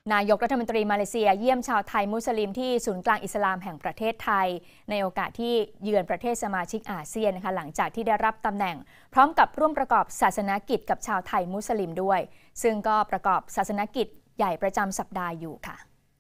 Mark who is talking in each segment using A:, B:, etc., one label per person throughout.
A: นายกรัฐมนตรีมาเลเซียเยี่ยมชาวไทยมุสลิมที่ศูนย์กลางอิสลามแห่งประเทศไทยในโอกาสที่เยือนประเทศสมาชิกอาเซียนนะคะหลังจากที่ได้รับตำแหน่งพร้อมกับร่วมประกอบศาสนกิจกับชาวไทยมุสลิมด้วยซึ่งก็ประกอบศาสนกิจใหญ่ประจำสัปดาห์อยู่ค่ะ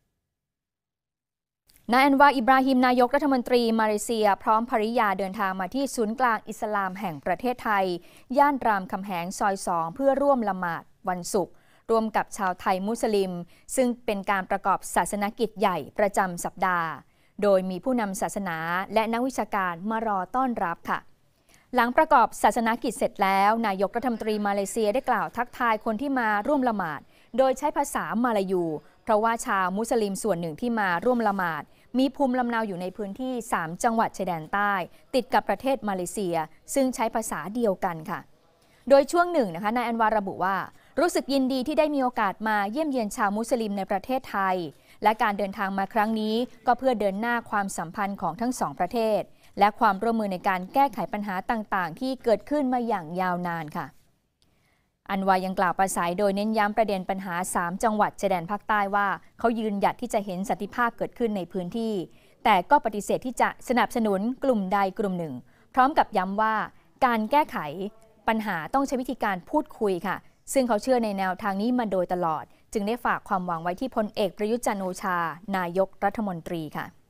A: นายอันวา อิบราฮิมนายกรัฐมนตรีมาเลเซียพร้อมภริยาเดินทางมาที่ศูนย์กลางอิสลามแห่งประเทศไทยย่านรามคำแหงซอย2เพื่อร่วมละหมาดวันศุกร์ร่วมกับชาวไทยมุสลิมซึ่งเป็นการประกอบศาสนกิจใหญ่ประจำสัปดาห์โดยมีผู้นำศาสนาและนักวิชาการมารอต้อนรับค่ะหลังประกอบศาสนกิจเสร็จแล้วนายกรัฐมนตรีมาเลเซียได้กล่าวทักทายคนที่มาร่วมละหมาดโดยใช้ภาษามาลายูเพราะว่าชาวมุสลิมส่วนหนึ่งที่มาร่วมละหมาดมีภูมิลำเนาอยู่ในพื้นที่3จังหวัดชายแดนใต้ติดกับประเทศมาเลเซียซึ่งใช้ภาษาเดียวกันค่ะโดยช่วงหนึ่งนะคะนายอันวาระบุว่ารู้สึกยินดีที่ได้มีโอกาสมาเยี่ยมเยียนชาวมุสลิมในประเทศไทยและการเดินทางมาครั้งนี้ก็เพื่อเดินหน้าความสัมพันธ์ของทั้งสองประเทศและความร่วมมือในการแก้ไขปัญหาต่างๆที่เกิดขึ้นมาอย่างยาวนานค่ะอันวายังกล่าวปราศัยโดยเน้นย้ำประเด็นปัญหา3จังหวัดชายแดนภาคใต้ว่าเขายืนหยัดที่จะเห็นสันติภาพเกิดขึ้นในพื้นที่แต่ก็ปฏิเสธที่จะสนับสนุนกลุ่มใดกลุ่มหนึ่งพร้อมกับย้ำว่าการแก้ไขปัญหาต้องใช้วิธีการพูดคุยค่ะซึ่งเขาเชื่อในแนวทางนี้มาโดยตลอดจึงได้ฝากความหวังไว้ที่พลเอกประยุทธ์จันทร์โอชานายกรัฐมนตรีค่ะ